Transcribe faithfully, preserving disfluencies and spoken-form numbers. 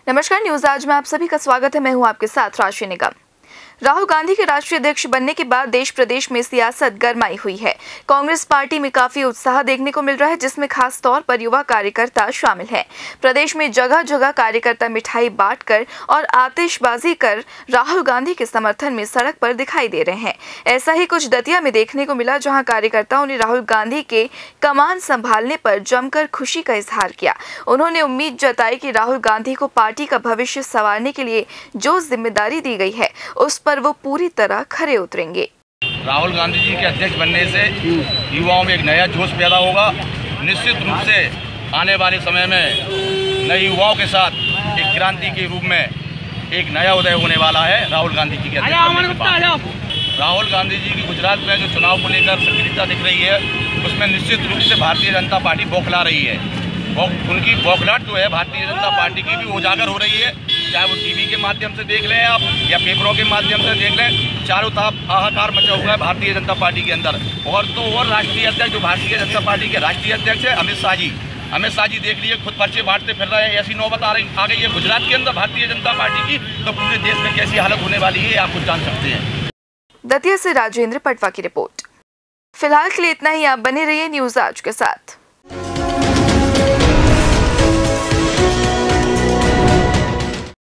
नमस्कार, न्यूज आज में आप सभी का स्वागत है। मैं हूं आपके साथ राशि निगम। राहुल गांधी के राष्ट्रीय अध्यक्ष बनने के बाद देश प्रदेश में सियासत गरमाई हुई है। कांग्रेस पार्टी में काफी उत्साह देखने को मिल रहा है, जिसमें खास तौर पर युवा कार्यकर्ता शामिल हैं। प्रदेश में जगह जगह कार्यकर्ता मिठाई बांटकर और आतिशबाजी कर राहुल गांधी के समर्थन में सड़क पर दिखाई दे रहे हैं। ऐसा ही कुछ दतिया में देखने को मिला, जहां कार्यकर्ताओं ने राहुल गांधी के कमान संभालने पर जमकर खुशी का इजहार किया। उन्होंने उम्मीद जताई कि राहुल गांधी को पार्टी का भविष्य संवारने के लिए जो जिम्मेदारी दी गई है उस पर वो पूरी तरह खरे उतरेंगे। राहुल गांधी जी के अध्यक्ष बनने से युवाओं में एक नया जोश पैदा होगा। निश्चित रूप से आने वाले समय में नए युवाओं के साथ एक क्रांति के रूप में एक नया उदय होने वाला है। राहुल गांधी जी के अध्यक्ष बनने के बाद राहुल गांधी जी की गुजरात में जो चुनाव को लेकर सक्रियता दिख रही है, उसमें निश्चित रूप से भारतीय जनता पार्टी बौखला रही है। उनकी बौखलाहट जो है भारतीय जनता पार्टी की भी उजागर हो रही है, चाहे वो टीवी के माध्यम से देख लें आप या पेपरों के माध्यम से देख लें। चारों तरफ हाहाकार मचा हुआ है भारतीय जनता पार्टी के अंदर। और तो और राष्ट्रीय अध्यक्ष जो भारतीय जनता पार्टी के राष्ट्रीय अध्यक्ष है अमित शाह जी अमित शाह जी देख लिए खुद पर्चे बांटते फिर रहे हैं। ऐसी नौबत आ रही आ गई है गुजरात के अंदर भारतीय जनता पार्टी की, तो पूरे देश में कैसी हालत होने वाली है आप कुछ जान सकते हैं। दतिया से राजेंद्र पटवा की रिपोर्ट। फिलहाल के लिए इतना ही। आप बने रहिए न्यूज आज के साथ।